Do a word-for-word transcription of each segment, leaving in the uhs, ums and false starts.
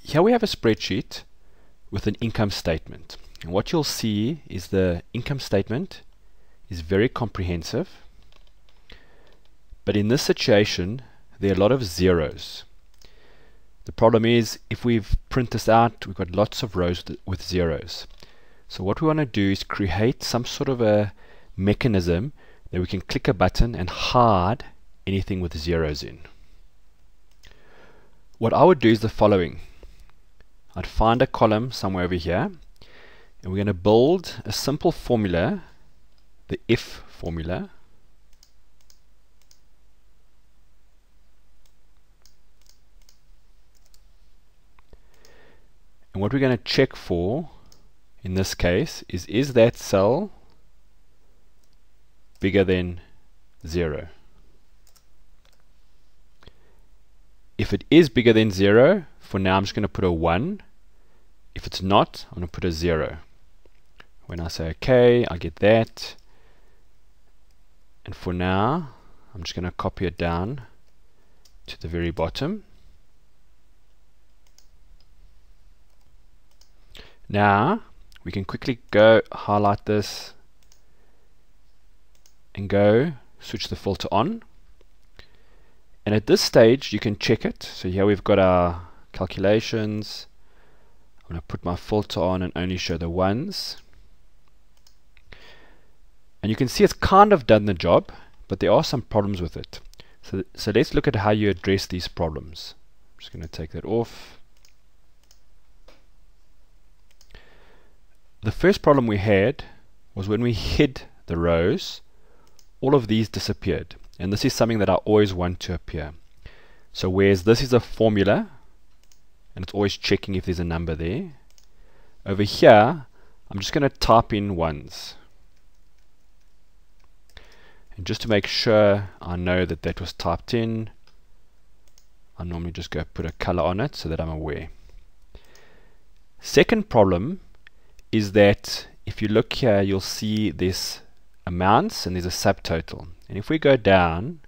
Here we have a spreadsheet with an income statement. And what you'll see is the income statement is very comprehensive. But in this situation, there are a lot of zeros. The problem is, if we print this out, we've got lots of rows with zeros. So what we want to do is create some sort of a mechanism that we can click a button and hide anything with zeros in. What I would do is the following. I'd find a column somewhere over here, and we're going to build a simple formula, the if formula. And what we're going to check for in this case is, is that cell bigger than zero? If it is bigger than zero, for now I'm just going to put a one. If it's not, I'm going to put a zero. When I say OK, I get that. And for now, I'm just going to copy it down to the very bottom. Now, we can quickly go highlight this and go switch the filter on. And at this stage, you can check it. So here we've got our calculations. I'm going to put my filter on and only show the ones. And you can see it's kind of done the job, but there are some problems with it. So, so let's look at how you address these problems. I'm just going to take that off. The first problem we had was when we hid the rows, all of these disappeared. And this is something that I always want to appear. So whereas this is a formula, and it's always checking if there's a number there, over here, I'm just going to type in ones. And just to make sure I know that that was typed in, I normally just go put a color on it so that I'm aware. Second problem is that if you look here, you'll see this amounts and there's a subtotal. And if we go down,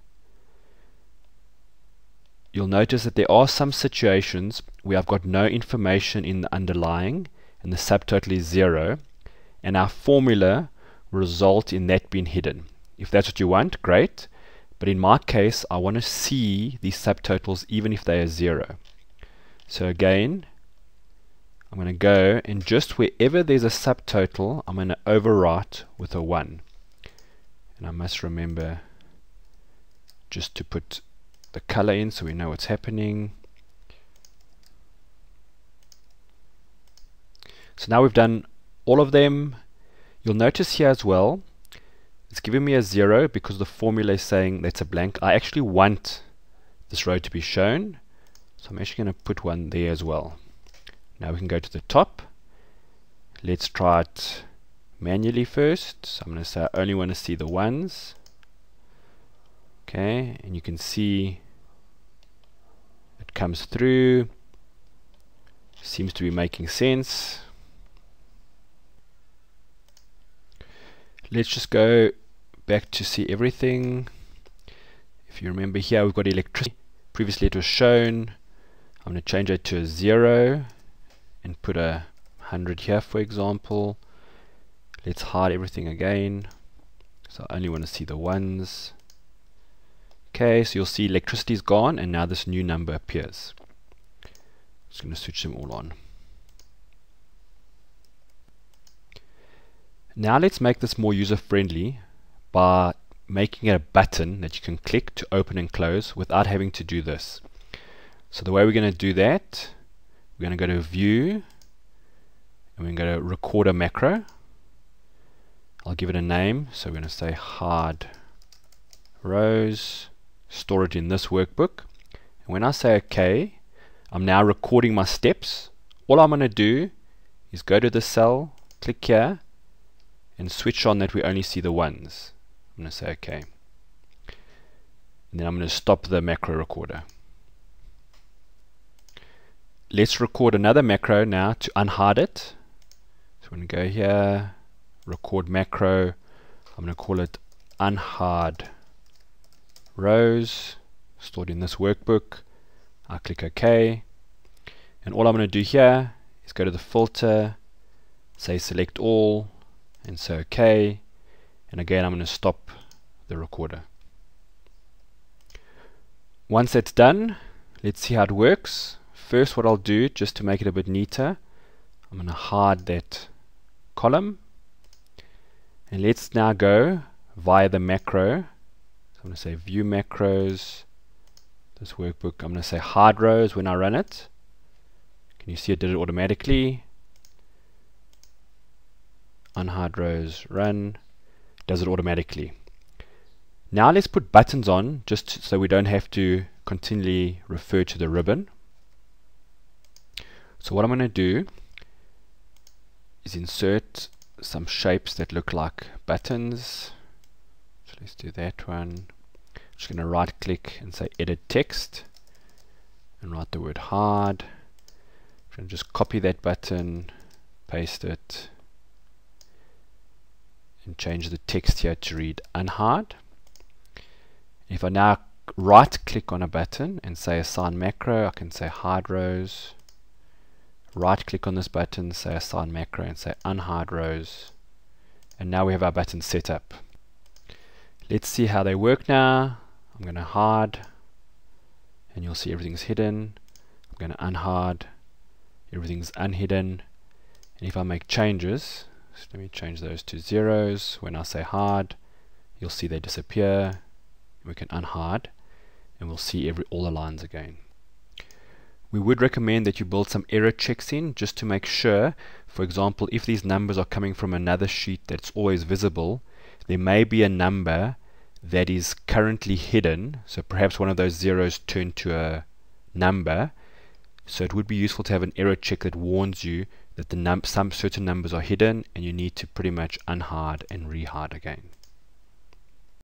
you'll notice that there are some situations where I've got no information in the underlying and the subtotal is zero, and our formula will result in that being hidden. If that's what you want, great. But in my case, I want to see these subtotals even if they are zero. So again, I'm going to go and just wherever there's a subtotal, I'm going to overwrite with a one. And I must remember just to put the color in so we know what's happening. So now we've done all of them. You'll notice here as well, it's giving me a zero because the formula is saying that's a blank. I actually want this row to be shown, so I'm actually going to put one there as well. Now we can go to the top. Let's try it manually first. So I'm going to say I only want to see the ones. Okay, and you can see it comes through. Seems to be making sense. Let's just go back to see everything. If you remember here, we've got electricity. Previously it was shown. I'm going to change it to a zero and put a hundred here, for example. Let's hide everything again. So I only want to see the ones. Okay, so you'll see electricity is gone and now this new number appears. Just going to switch them all on. Now let's make this more user-friendly by making it a button that you can click to open and close without having to do this. So the way we're going to do that, we're going to go to View and we're going to record a macro. I'll give it a name, so we're going to say hide rows, store it in this workbook. And when I say OK, I'm now recording my steps. All I'm going to do is go to the cell, click here, and switch on that we only see the ones. I'm going to say OK. And then I'm going to stop the macro recorder. Let's record another macro now to unhide it. So we're going to go here, record macro. I'm going to call it unhide rows, stored in this workbook. I click OK. And all I'm going to do here is go to the filter, say select all, and say OK. And again, I'm going to stop the recorder. Once that's done, let's see how it works. First, what I'll do, just to make it a bit neater, I'm going to hide that column. And let's now go via the macro. So I'm going to say view macros, this workbook. I'm going to say hide rows when I run it. Can you see it did it automatically? Unhide rows, run, does it automatically. Now let's put buttons on, just so we don't have to continually refer to the ribbon. So what I'm going to do is insert some shapes that look like buttons. So let's do that one. I'm just going to right click and say edit text and write the word hide. I'm going to just copy that button, paste it, and change the text here to read unhide. If I now right click on a button and say assign macro, I can say hide rows. Right click on this button, say assign macro, and say unhide rows. And now we have our buttons set up. Let's see how they work now. I'm going to hide, and you'll see everything's hidden. I'm going to unhide, everything's unhidden. And if I make changes, so let me change those to zeros. When I say hide, you'll see they disappear. We can unhide, and we'll see every all the lines again. We would recommend that you build some error checks in, just to make sure. For example, if these numbers are coming from another sheet that's always visible, there may be a number that is currently hidden. So perhaps one of those zeros turned to a number. So it would be useful to have an error check that warns you that the num some certain numbers are hidden, and you need to pretty much unhide and rehide again.